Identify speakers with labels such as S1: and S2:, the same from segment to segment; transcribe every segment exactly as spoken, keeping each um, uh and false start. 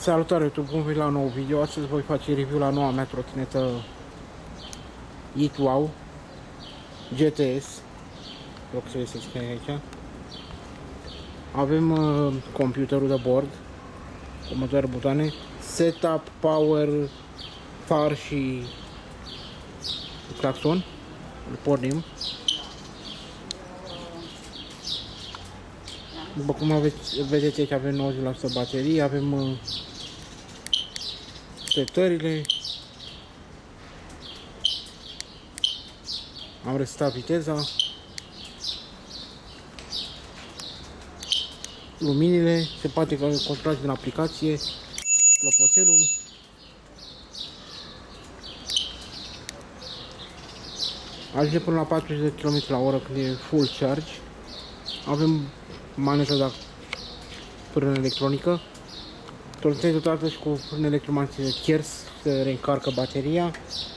S1: Salutare YouTube, bun venit la un nou video. Astăzi voi face review la noua mea trotinetă Itwow G T S. Vreau să vedeți ce aici. Avem uh, computerul de bord, următoare butoane: Setup, Power, Far și claxon. Îl pornim. După cum aveți, vedeți aici, avem nouăzeci la sută baterie, avem uh, setările. Am resetat viteza, luminile, se poate controla din aplicație, clopoțelul. Ajunge până la patruzeci de kilometri la oră când e full charge. Avem maneja de frână electronică, trotinetă dotată și cu frână electromagnetică Kers, se reîncarcă bateria,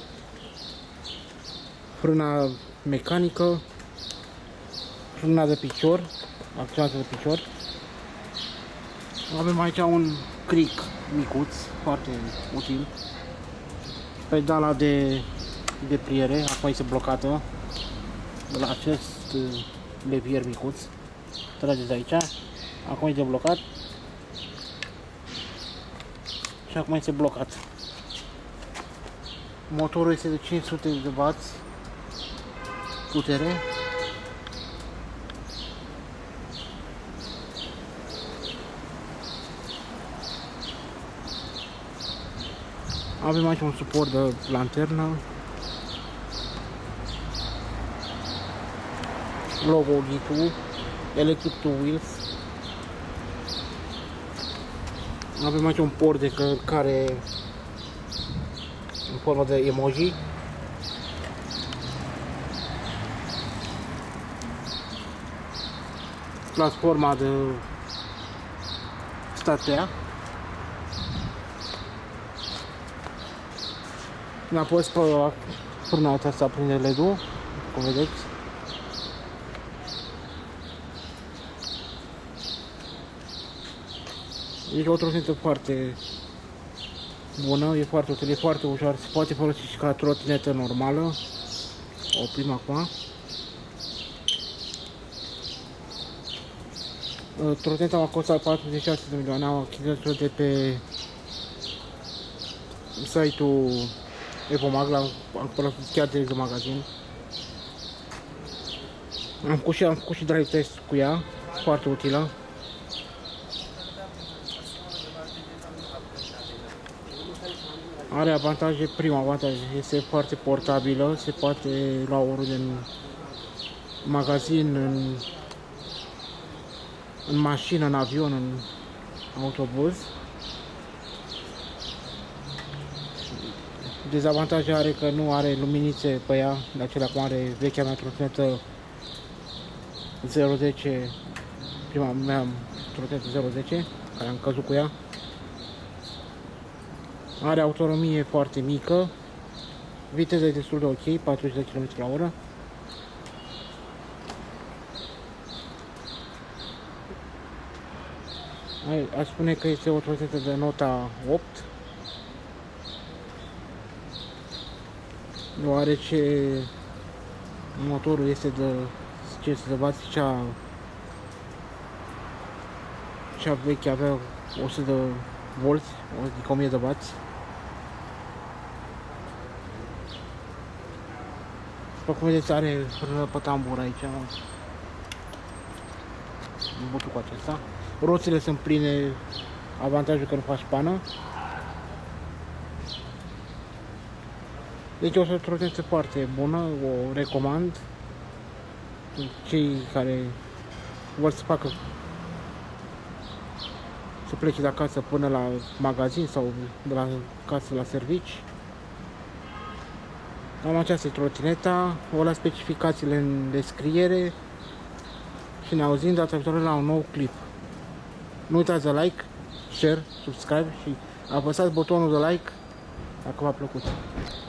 S1: frâna mecanică, frâna de picior, acționată de picior. Avem aici un cric micuț, foarte util, pedala de depliere, acum este blocată de la acest levier micuț. Trageți de aici, acum e deblocat și acum este blocat. Motorul este de cinci sute de W putere. Avem aici un suport de lanternă, logo Itwow, Electric two Wheels. Avem aici un port de cărcare în formă de emoji. Platforma de statea. Înapoi pe frâna aceasta prinde L E D-ul, cum vedeți. E o trotinetă foarte bună, e foarte utilă, e foarte ușor, se poate folosi și ca trotinetă normală. O oprim acum. Trotineta m-a costat patruzeci și șase de milioane, am achiziționat de pe site-ul Evomag, l-am cumpărat chiar direct de magazin. Am făcut și, am făcut și drive test cu ea, foarte utilă. Are avantaje, prima avantaj este foarte portabilă, se poate lua oriunde în magazin, în, în mașină, în avion, în autobuz. Dezavantajul are că nu are luminițe pe ea, de acelea cum are vechea mea trotinetă zero zece, prima mea trotinetă zero zece, care am căzut cu ea. Are autonomie foarte mică, viteza e destul de ok, patruzeci de kilometri la oră. Aș spune că este o trotinetă de nota opt, deoarece motorul este de cinci sute de W, cea, cea veche avea o sută de volți, adică o mie de W. După cum vedeți, are frână pe tambur aici, în butul cu acesta. Roțile sunt pline, avantajul că nu faci pană. Deci o trotinetă foarte bună, o recomand. Cei care vor să facă, să plece de acasă până la magazin sau de la casă la servici. Am această trotineta, o las specificațiile în descriere și ne auzim data viitoare la un nou clip. Nu uitați de like, share, subscribe și apăsați butonul de like dacă v-a plăcut.